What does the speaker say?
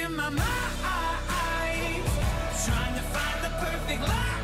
in my mind, trying to find the perfect life.